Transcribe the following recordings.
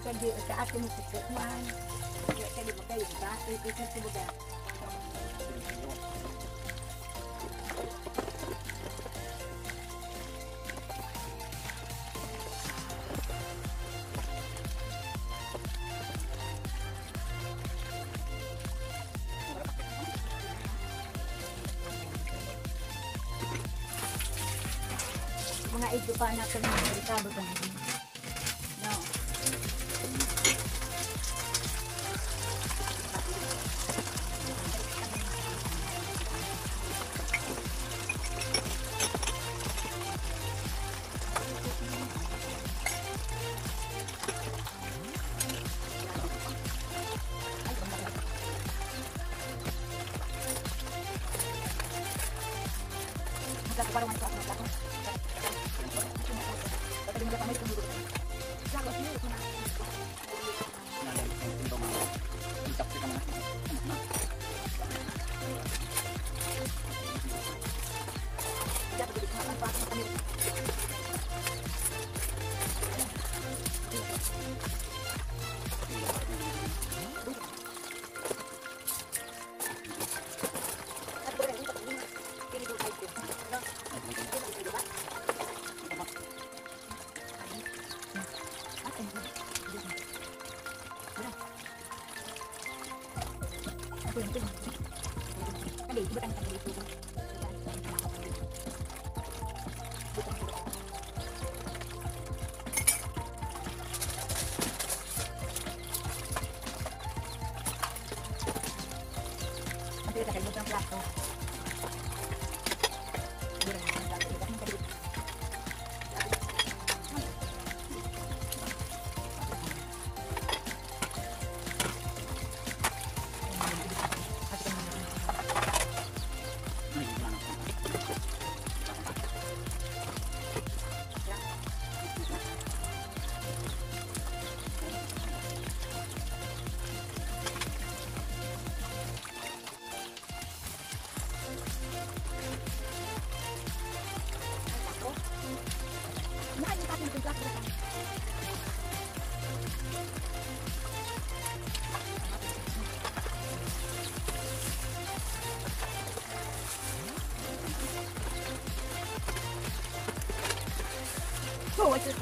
di sa atin sa Pokemon. Kaya di ba kayo sa atin ito sa buga. Mga ito pa na kami merkado pa na. No. Parang ano ako. Tadi mo kami kung dito. Sabi niyo na. Tadi ibu kan tadi itu. Nanti kita akan buka plato. Oh, itu.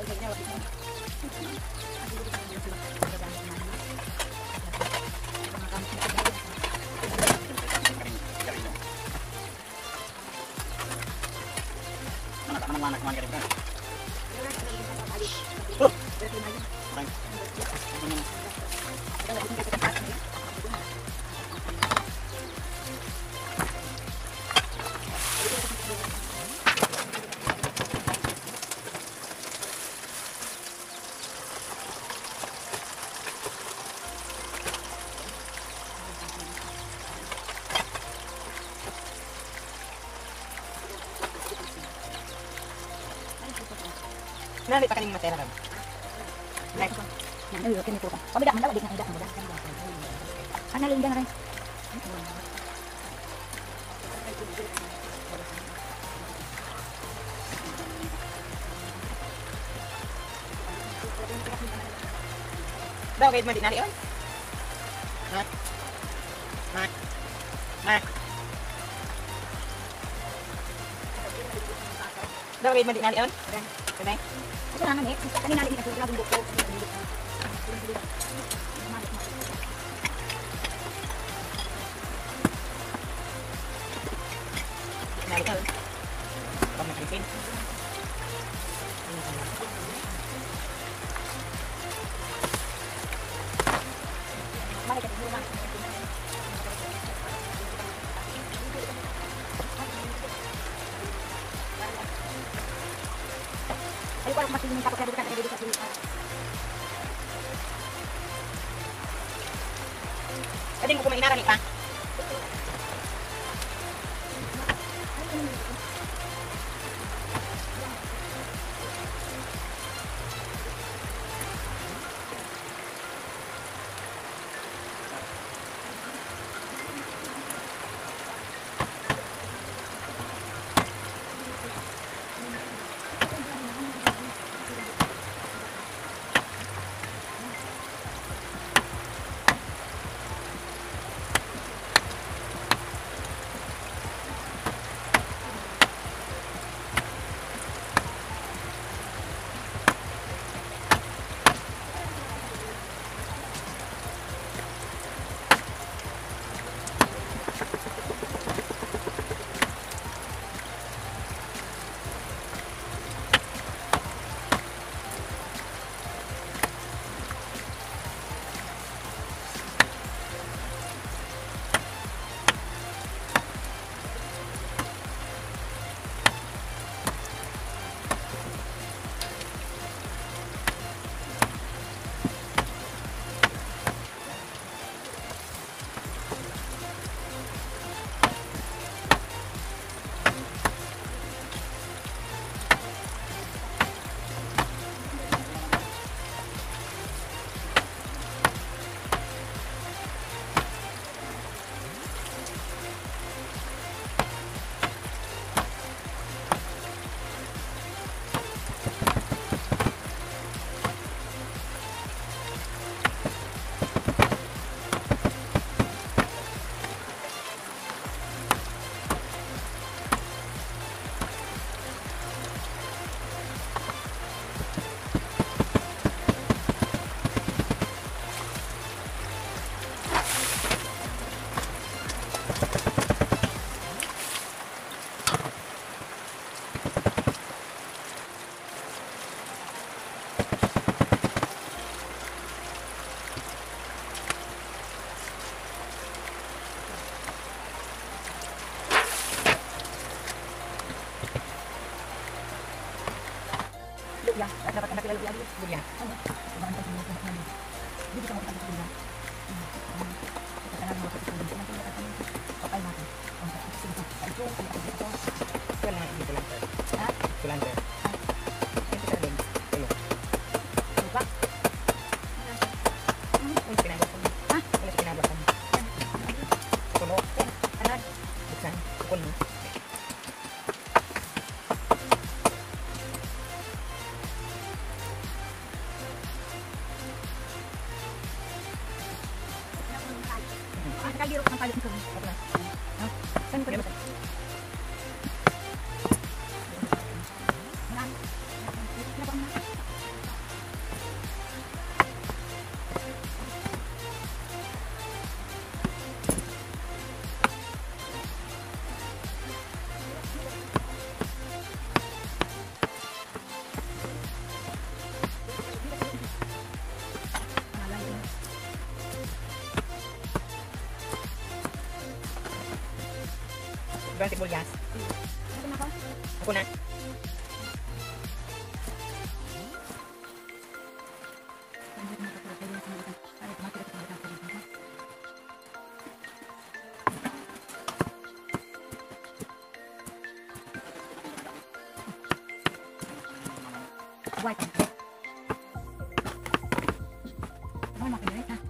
Nali pa kaning matera ram. Next. Nang iyo kini ko. Pabida man daw di na ida mo. Ana lindang rin. Daw kahit man di nali oy. Nak. Nak. Nak. Daw kahit man di nali oy. Kene. Ito na nih, kanina nali dito sa buko. Nali ka. Kamu tipin. Mari kita rumah. Ayo kalau masih minta pakai bukan ada di sini. Tadi mau kumain nih, Pak. lupia. Dapat ang nakilala lupia. Lupia. Ano? Bakit ang lupia namin? Hindi bisa mo kita lupia. Kailangan mo kapit lupia. Nanti kita kami. Papay natin. Ang sige. Ito ang ito. Ito lang ang kulanter. Ha? Kulanter. Ito sa din. Tulo. Lupa. Ano pinagawa ko? Ha? Ano pinagawa ko? Tulo. Ano? Buksan. Pukul mo. Kaliro ko ng kalit ko. Ha? Saan ko dito? Berarti Mulyas. Ako na. White. Ano makinig ha?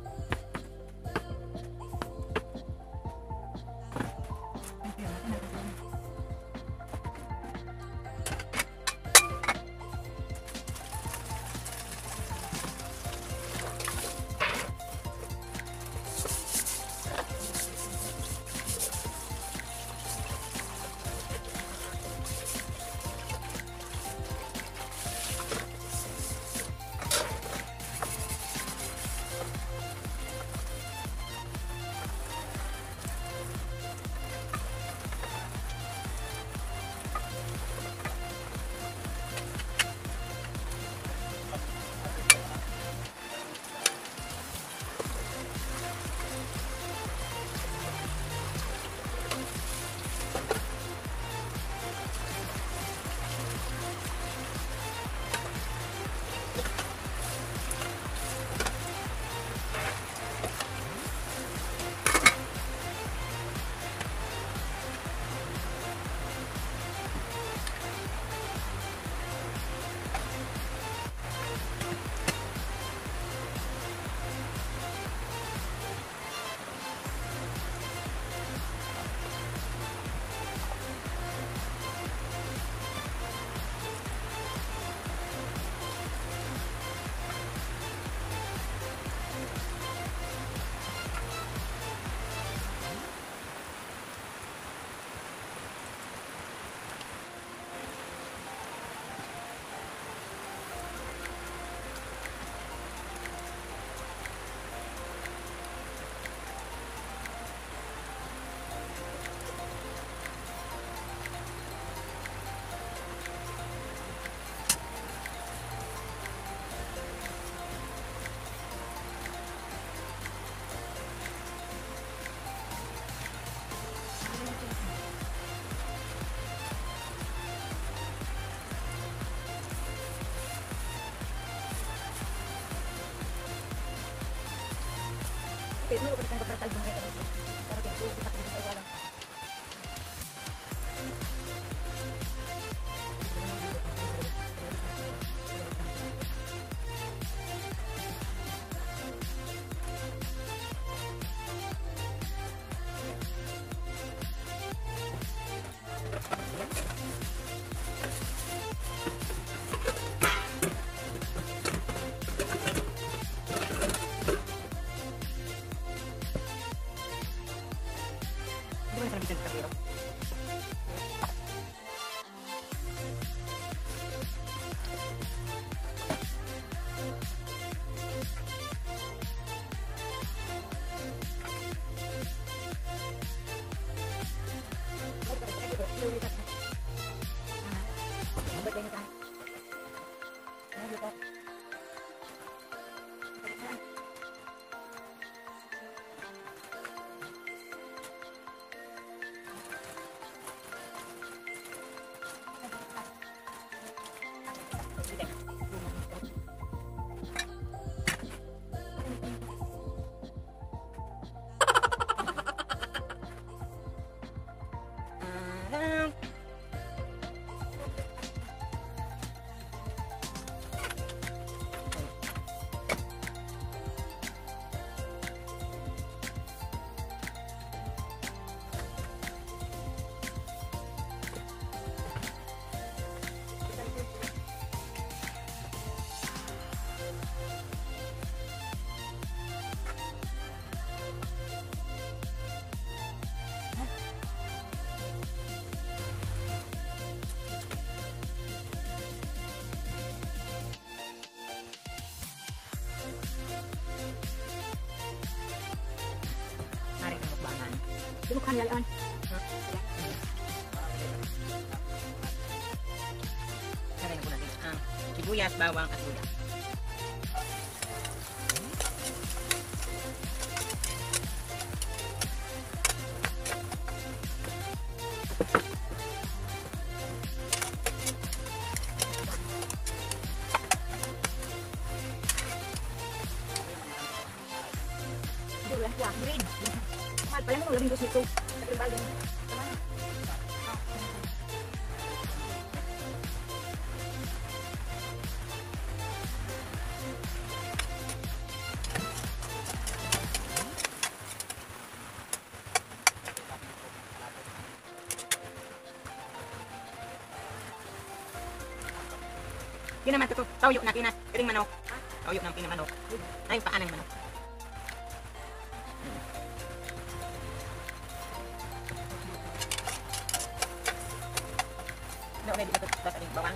Pero ko kita bertal dong kayak gitu. Pero kayak kita bisa ulang. Okay. Dinukhan nila yan. Lagay na po natin ang sibuyas, bawang at luya. Green. Mahal pala mo, labing dos nito. Nagrimbal din. Tama na. Yun naman ito, tawyo na kinas, piring manok. Tawyo ng pinamanok. Ay, paan ng manok. No, may di ba ito tataling bawang?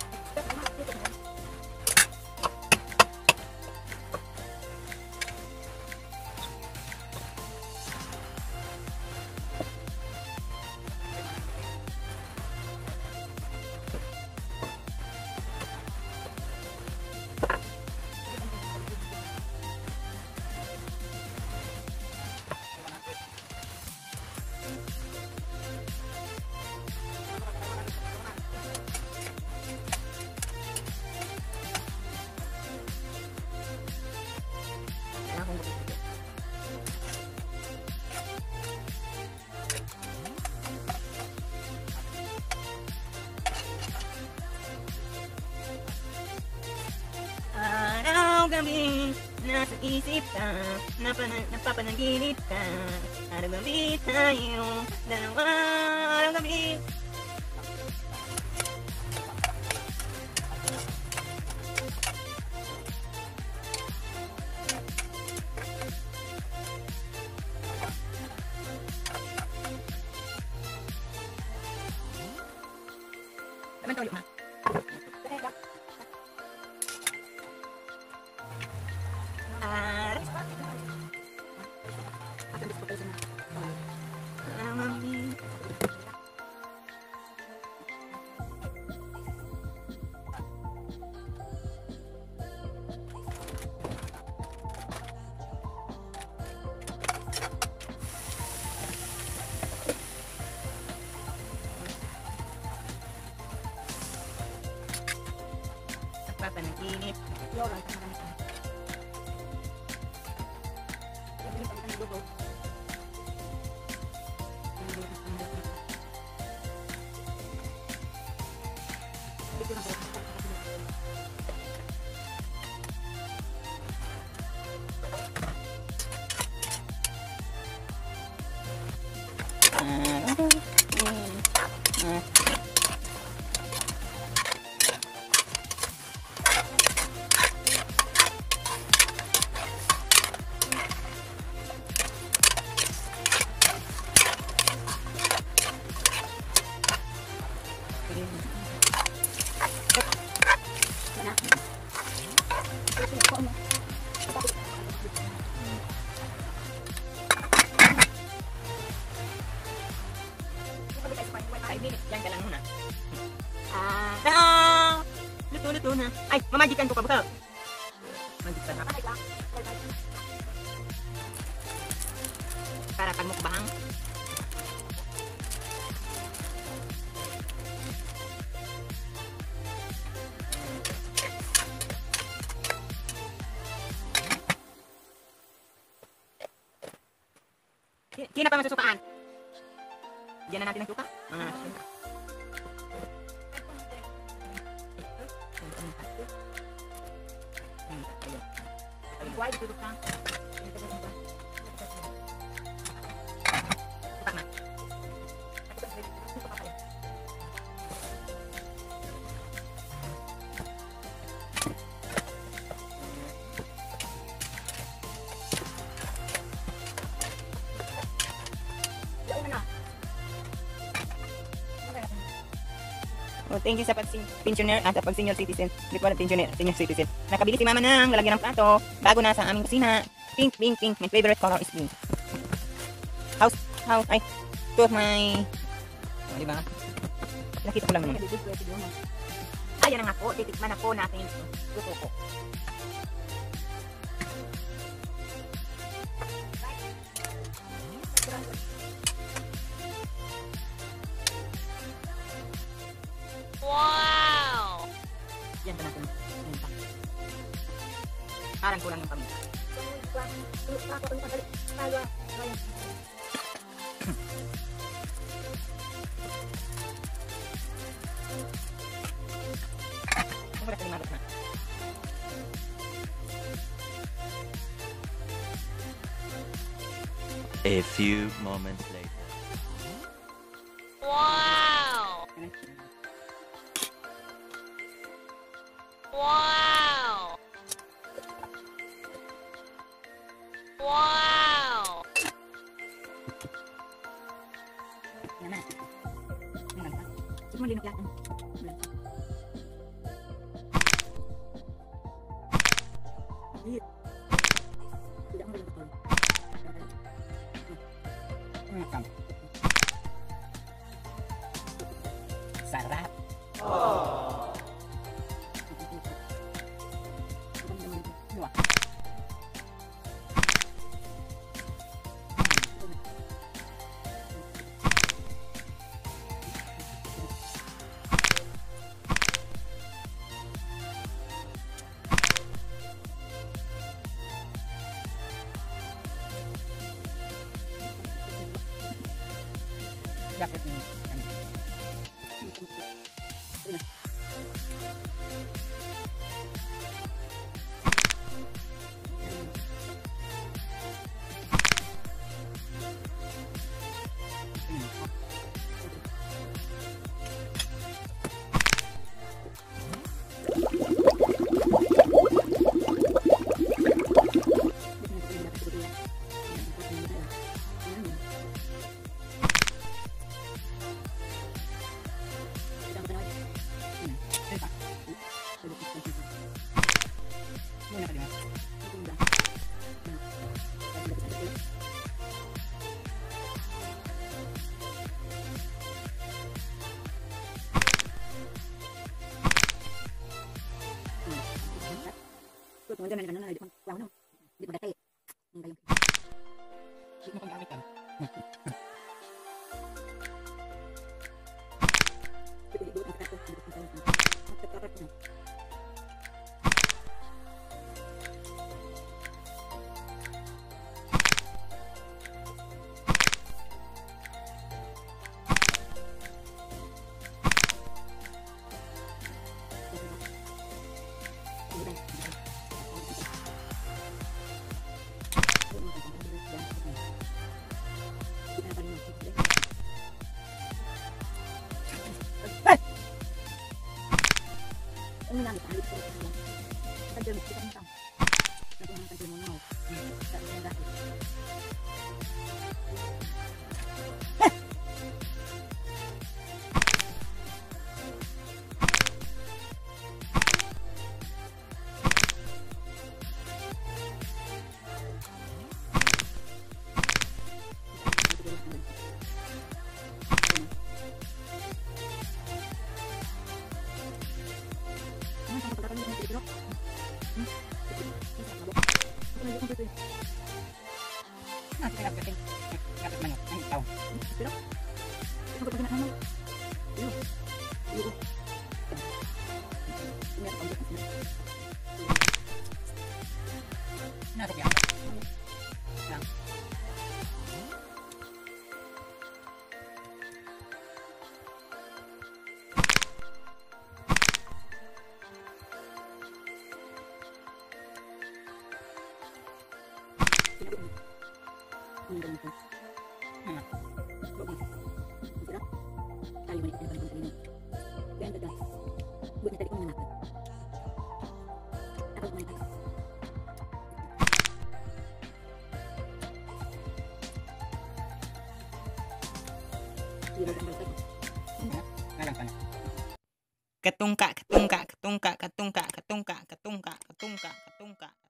Araw-gabi, nasa isip ka, napapanaginip ka. Araw-gabi tayong dalawa, araw-gabi. Naman tayo, ma. Papanaginip. Yoran, marami ka. Yung pag ang dugo. Dito na po. Yan ka lang muna. Luto na. Ay, mamagikan ko pa ba? Magikan na. Para pagmukbang. Kina pa masusukaan. Diyan na natin ang suka. Why did you come? Oh, thank you sa pag-pensioner at pag-senior citizen. Hindi ko alam pensioner, senior citizen. Nakabili si mama ng lalagyan ng plato bago na sa aming kusina. Pink, pink, pink. My favorite color is pink. House how, ay, to my, di ba? Nakita ko lang naman. Ayan na nga po, titikman na po natin ito. Luto po. Wow! Yan pa natin. Yan pa. Parang kulang yung paminta. Kung wala kalimatot na. A few moments later. Wow! Wow! Wow! Yan na. Yan na. Gusto mo linok yan? Tidak mo linok. Sarap. Dapat ni ano. Kemudian dengan nana di depan kurang di pada teh. Enggak yang. Sino kang gamit kan? Ini nang tali ko. Kadang kita minta. Kadang kita mau mau. Tak ada lagi. Ketungka, ketungka, ketungka, ketungka, ketungka, ketungka, ketungka, ketungka.